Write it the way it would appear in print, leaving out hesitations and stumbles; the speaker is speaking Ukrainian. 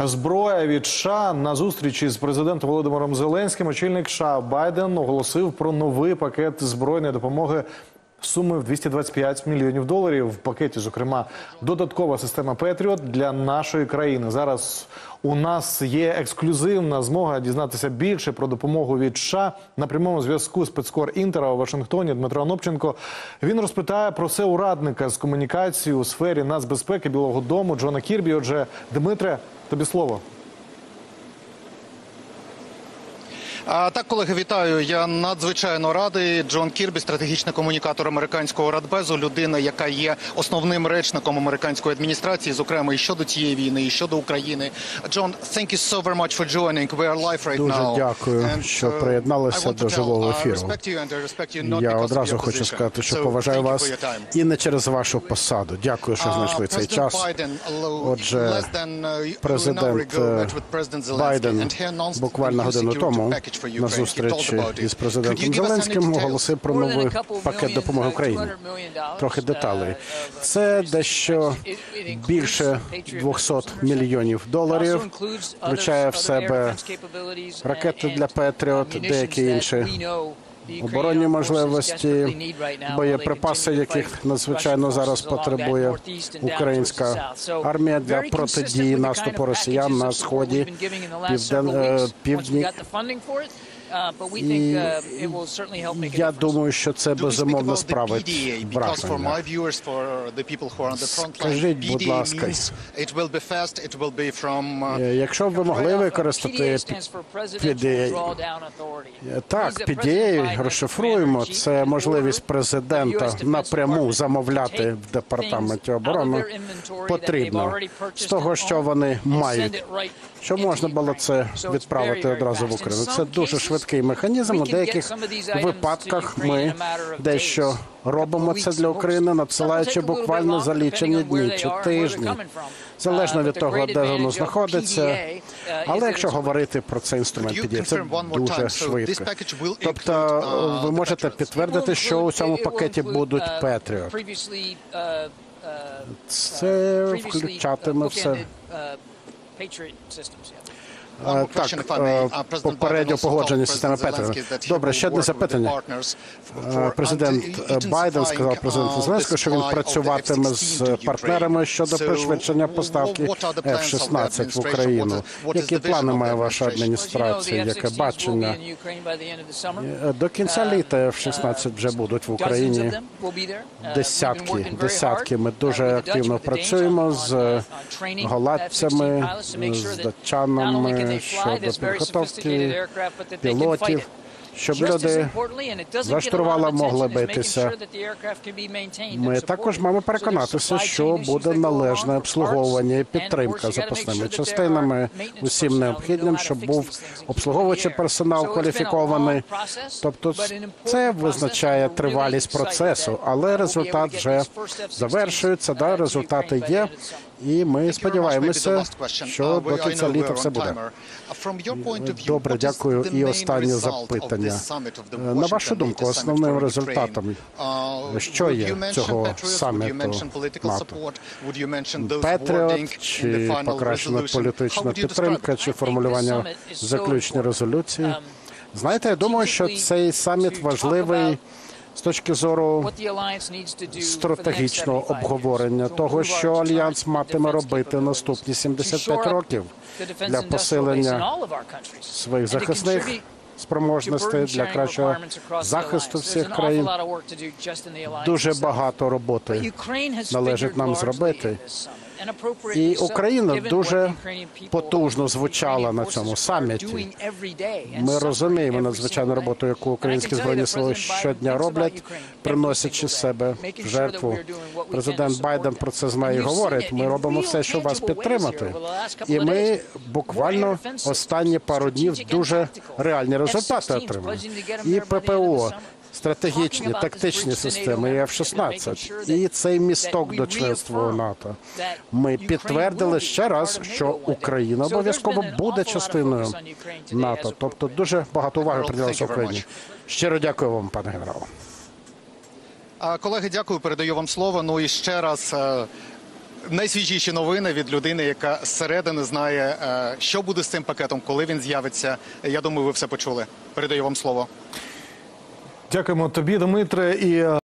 Зброя від США. На зустрічі з президентом Володимиром Зеленським очільник США Байден оголосив про новий пакет збройної допомоги сумою в $225 мільйонів. В пакеті, зокрема, додаткова система Петріот для нашої країни. Зараз у нас є ексклюзивна змога дізнатися більше про допомогу від США. На прямому зв'язку спецкор Інтера у Вашингтоні Дмитро Анопченко. Він розпитає про це у радника з комунікації у сфері нацбезпеки Білого дому Джона Кірбі. Отже, Дмитре, тобі слово. Так, колеги, вітаю. Я надзвичайно радий. Джон Кірбі, стратегічний комунікатор американського Радбезу, людина, яка є основним речником американської адміністрації, зокрема і щодо цієї війни, і щодо України. Джон, thank you so very much for joining. We are live right now. Дуже дякую, що приєдналися до живого ефіру. Я одразу хочу сказати, що поважаю вас і не через вашу посаду. Дякую, що знайшли цей час. Отже, президент Байден буквально годину тому на зустрічі із президентом Зеленським оголосив про новий пакет допомоги Україні. Трохи деталей. Це дещо більше $200 мільйонів, включає в себе ракети для Петріот, деякі інші оборонні можливості, боєприпаси, яких надзвичайно зараз потребує українська армія для протидії наступу росіян на сході, півдні. І я думаю, що це безумовно справить враження. Скажіть, будь ласка, якщо б ви могли використати PDA, так, PDA, розшифруємо, це можливість президента напряму замовляти в Департаменті оборони потрібно з того, що вони мають, щоб можна було це відправити одразу в Україну. Це дуже швидкий механізм. У деяких випадках ми дещо робимо це для України, надсилаючи буквально за лічені дні чи тижні, залежно від того, де воно знаходиться. Але якщо говорити про цей інструмент PDA, це дуже швидко. Тобто ви можете підтвердити, що у цьому пакеті будуть Петріот. Це включатиме все. Так, попередньо погоджені системи Петріот. Добре, ще одне запитання. Президент Байден сказав президенту Зеленському, що він працюватиме з партнерами щодо пришвидшення поставки F-16 в Україну. Які плани має ваша адміністрація? Яке бачення? До кінця літа F-16 вже будуть в Україні. Десятки. Ми дуже активно працюємо з голландцями, з датчанами, щодо підготовки пілотів, щоб люди за штурвала могли битися. Ми також маємо переконатися, що буде належне обслуговування і підтримка запасними частинами, усім необхідним, щоб був обслуговуючий персонал кваліфікований. Тобто це визначає тривалість процесу, але результат вже завершується, результати є. І ми сподіваємося, що до кінця літа все буде. Добре, дякую. І останнє запитання. На вашу думку, основним результатом, що є цього саміту НАТО? Петріот, чи покращена політична підтримка, чи формулювання заключної резолюції? Знаєте, я думаю, що цей саміт важливий з точки зору стратегічного обговорення того, що Альянс матиме робити наступні 75 років для посилення своїх захисних спроможностей, для кращого захисту всіх країн. Дуже багато роботи належить нам зробити. І Україна дуже потужно звучала на цьому саміті. Ми розуміємо надзвичайну роботу, яку українські збройні сили щодня роблять, приносячи себе в жертву. Президент Байден про це знає і говорить. Ми робимо все, щоб вас підтримати. І ми буквально останні пару днів дуже реальні результати отримали. І ППО, стратегічні, тактичні системи, і F-16, і цей місток до членства у НАТО. Ми підтвердили ще раз, що Україна обов'язково буде частиною НАТО. Тобто дуже багато уваги приділялося Україні. Щиро дякую вам, пане генерал. Колеги, дякую, передаю вам слово. Ну і ще раз найсвіжіші новини від людини, яка зсередини знає, що буде з цим пакетом, коли він з'явиться. Я думаю, ви все почули. Передаю вам слово. Дякуємо тобі, Дмитре. І